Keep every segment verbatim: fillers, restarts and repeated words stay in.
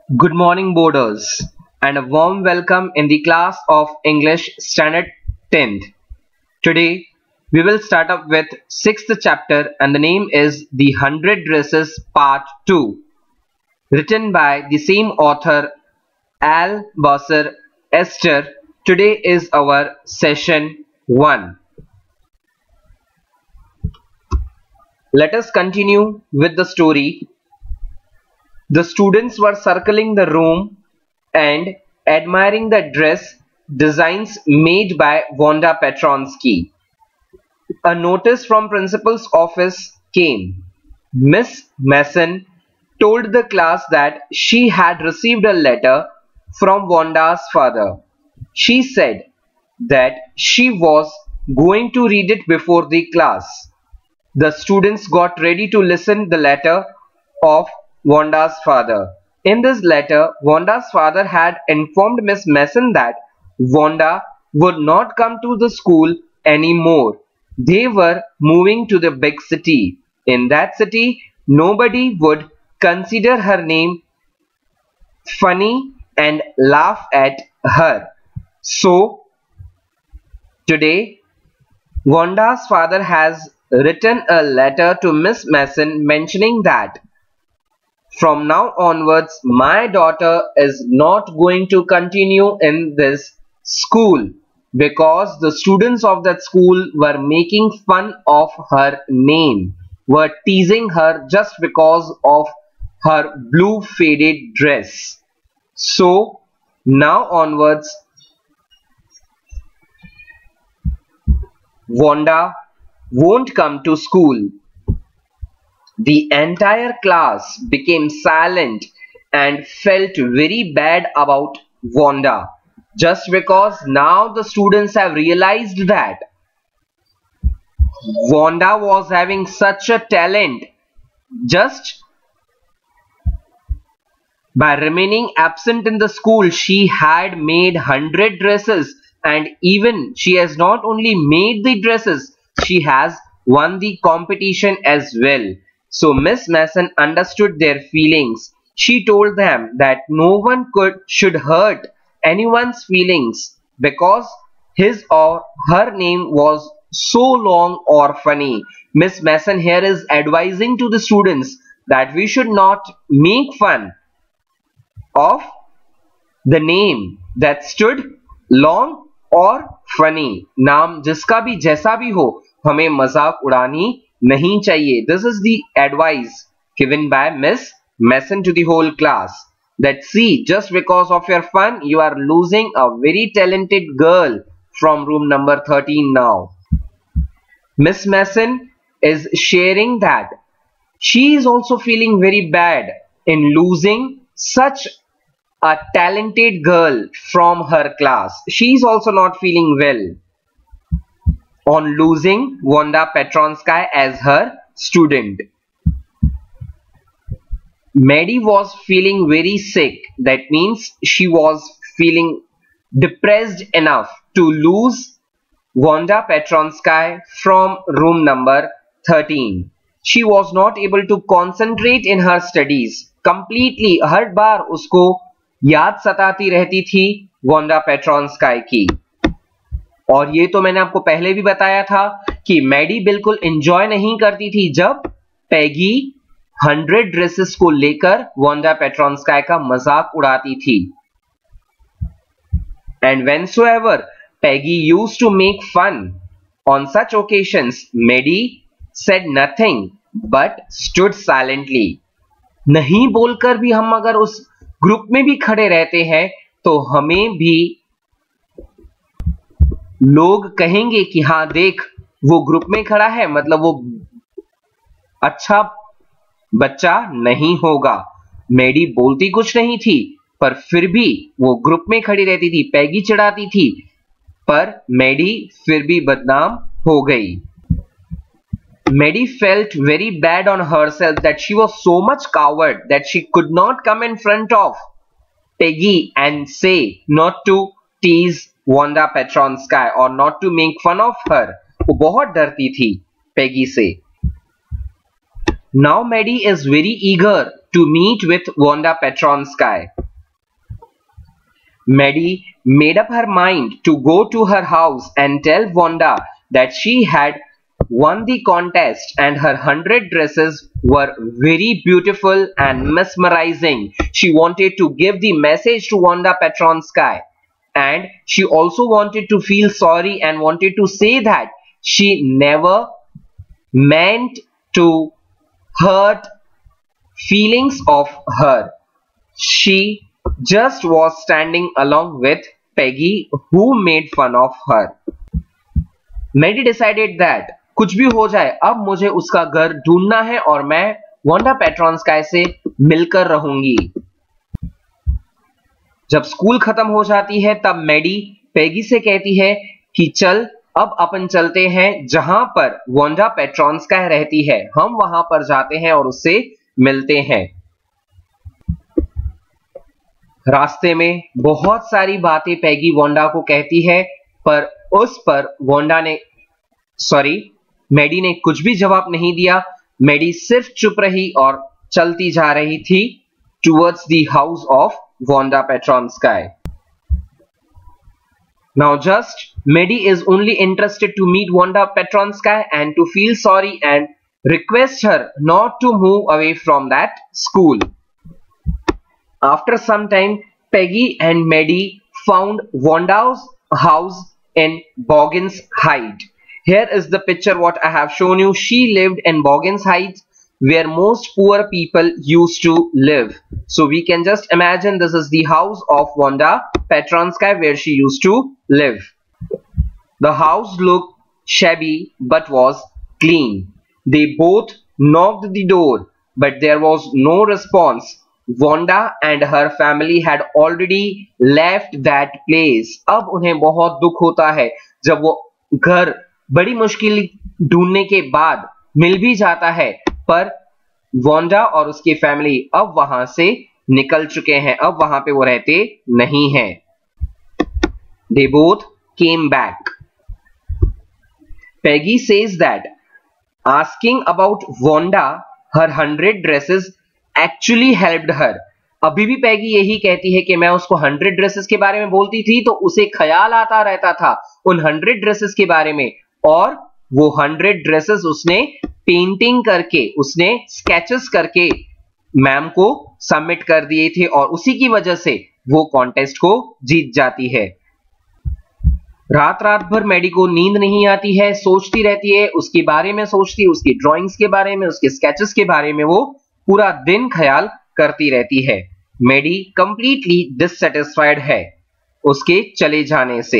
Good morning, boarders, and a warm welcome in the class of English Standard tenth. Today, we will start up with sixth chapter, and the name is The Hundred Dresses Part two, written by the same author, Al Basser Esther. Today is our session one. Let us continue with the story. The students were circling the room and admiring the dress designs made by Wanda Petronsky. A notice from principal's office came. Miss Mason told the class that she had received a letter from Wanda's father. She said that she was going to read it before the class. The students got ready to listen the letter of Wanda's father. In this letter, Wanda's father had informed Miss Mason that Wanda would not come to the school anymore. They were moving to the big city. In that city, nobody would consider her name funny and laugh at her. So, today, Wanda's father has written a letter to Miss Mason mentioning that from now onwards, my daughter is not going to continue in this school because the students of that school were making fun of her name, were teasing her just because of her blue faded dress. So, now onwards, Wanda won't come to school. The entire class became silent and felt very bad about Wanda, just because now the students have realized that Wanda was having such a talent. Just by remaining absent in the school, she had made one hundred dresses, and even she has not only made the dresses, she has won the competition as well. So Miss Mason understood their feelings. She told them that no one could should hurt anyone's feelings because his or her name was so long or funny. Miss Mason here is advising to the students that we should not make fun of the name that stood long or funny. नाम जिसका भी जैसा भी हो, हमें मजाक उड़ानी nahi chahiye. This is the advice given by Miss Mason to the whole class. That see, just because of your fun, you are losing a very talented girl from room number thirteen now. Miss Mason is sharing that she is also feeling very bad in losing such a talented girl from her class. She is also not feeling well on losing Wanda Petronsky as her student. Maddie was feeling very sick. That means she was feeling depressed enough to lose Wanda Petronsky from room number thirteen. She was not able to concentrate in her studies. Completely हर बार उसको याद सताती रहती थी Wanda Petronsky की. और ये तो मैंने आपको पहले भी बताया था कि मैडी बिल्कुल एंजॉय नहीं करती थी जब पैगी हंड्रेड ड्रेसेस को लेकर वांडा पेट्रोन्स्काय का मजाक उड़ाती थी. And whensoever Peggy used to make fun on such occasions, Maddie said nothing but stood silently. नहीं बोलकर भी हम अगर उस ग्रुप में भी खड़े रहते हैं तो हमें भी लोग कहेंगे कि हाँ देख वो ग्रुप में खड़ा है, मतलब वो अच्छा बच्चा नहीं होगा. मैडी बोलती कुछ नहीं थी पर फिर भी वो ग्रुप में खड़ी रहती थी. पैगी चिढ़ाती थी पर मैडी फिर भी बदनाम हो गई. Maddie felt very bad on herself that she was so much coward that she could not come in front of Peggy and say not to tease Wanda Petronsky or not to make fun of her. वो बहुत डरती थी Peggy से. Now Maddie is very eager to meet with Wanda Petronsky. Maddie made up her mind to go to her house and tell Wanda that she had won the contest and her hundred dresses were very beautiful and mesmerizing. She wanted to give the message to Wanda Petronsky, and she also wanted to feel sorry and wanted to say that she never meant to hurt feelings of her. She just was standing along with Peggy, who made fun of her. Maddie decided that कुछ भी हो जाए, अब मुझे उसका घर ढूंढना है और मैं वांडा पेट्रोन्स्काय से मिलकर रहूंगी। जब स्कूल खत्म हो जाती है तब मैडी पेगी से कहती है कि चल अब अपन चलते हैं जहां पर वांडा पेट्रोन्स्काय रहती है, हम वहां पर जाते हैं और उससे मिलते हैं। रास्ते में बहुत सारी बातें पेगी वांडा को कहती है, पर उस पर वांडा ने सॉरी मैडी ने कुछ भी जवाब नहीं दिया। मैडी सिर्फ चुप रही और चलती जा रही थी towards the house of Wanda Petronskaya. Now just Maddie is only interested to meet Wanda Petronsky and to feel sorry and request her not to move away from that school. After some time, Peggy and Maddie found Wanda's house in Boggins Heights. Here is the picture what I have shown you. She lived in Boggins Heights, where most poor people used to live. So we can just imagine this is the house of Wanda Petronsky where she used to live. The house looked shabby but was clean. They both knocked the door, but there was no response. Wanda and her family had already left that place. अब उन्हें बहुत दुख होता है जब वो घर बड़ी मुश्किल ढूंढने के बाद मिल भी जाता है, पर वांडा और उसकी फैमिली अब वहां से निकल चुके हैं, अब वहां पे वो रहते नहीं हैं। They both came back. Peggy says that asking about Wanda, her hundred dresses actually helped her. अभी भी पैगी यही कहती है कि मैं उसको हंड्रेड ड्रेसेस के बारे में बोलती थी तो उसे ख्याल आता रहता था उन हंड्रेड ड्रेसेस के बारे में, और वो हंड्रेड ड्रेसेस उसने पेंटिंग करके, उसने स्केचेस करके मैम को सबमिट कर दिए थे और उसी की वजह से वो कॉन्टेस्ट को जीत जाती है। रात रात भर मैडी को नींद नहीं आती है, सोचती रहती है, उसके बारे में सोचती, उसकी ड्राइंग्स के बारे में, उसके स्केचेस के बारे में वो पूरा दिन ख्याल करती रहती है। मैडी कंप्लीटली डिससैटिस्फाइड है उसके चले जाने से।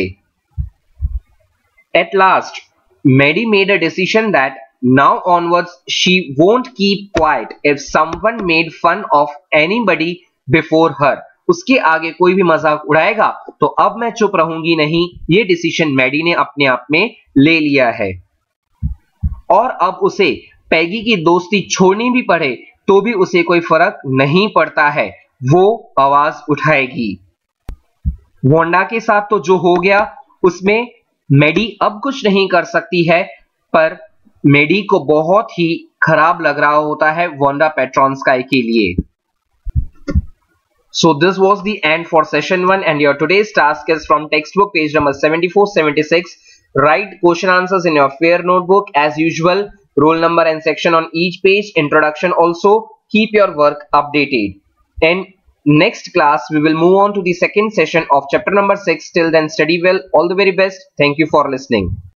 At last, Maddie made a decision that now onwards she won't keep quiet if someone made fun of anybody before her. उसके आगे कोई भी मजाक उड़ाएगा तो अब मैं चुप रहूंगी नहीं, ये डिसीजन मैडी ने अपने आप में ले लिया है। और अब उसे पैगी की दोस्ती छोड़नी भी पड़े तो भी उसे कोई फर्क नहीं पड़ता है, वो आवाज उठाएगी। वांडा के साथ तो जो हो गया उसमें मैडी अब कुछ नहीं कर सकती है, पर मैडी को बहुत ही खराब लग रहा होता है वांडा पेट्रोन्स्काय के लिए। So this was the end for session one, and your today's task is from textbook page number seventy-four seventy-six. Write question answers in your fair notebook as usual, roll number and section on each page, introduction also. Keep your work updated. In next class we will move on to the second session of chapter number six. Till then, study well. All the very best. Thank you for listening.